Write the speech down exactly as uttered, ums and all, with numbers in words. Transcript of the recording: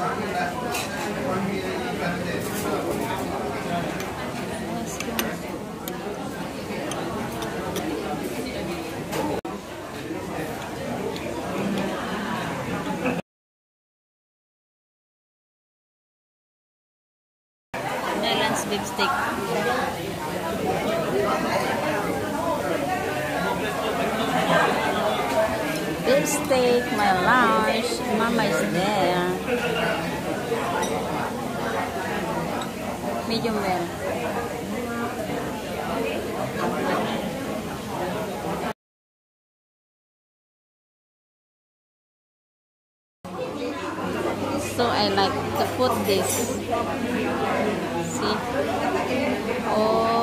Melon's beef steak. Beef steak, my lunch. Mama is there. Medium well. So I like to put this. See? Oh.